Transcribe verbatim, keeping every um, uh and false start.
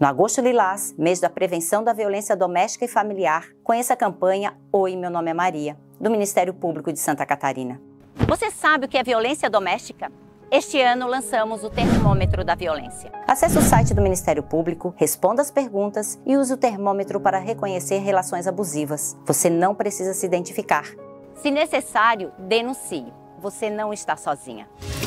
No Agosto Lilás, mês da prevenção da violência doméstica e familiar, conheça a campanha Oi, meu nome é Maria, do Ministério Público de Santa Catarina. Você sabe o que é violência doméstica? Este ano lançamos o termômetro da violência. Acesse o site do Ministério Público, responda as perguntas e use o termômetro para reconhecer relações abusivas. Você não precisa se identificar. Se necessário, denuncie. Você não está sozinha.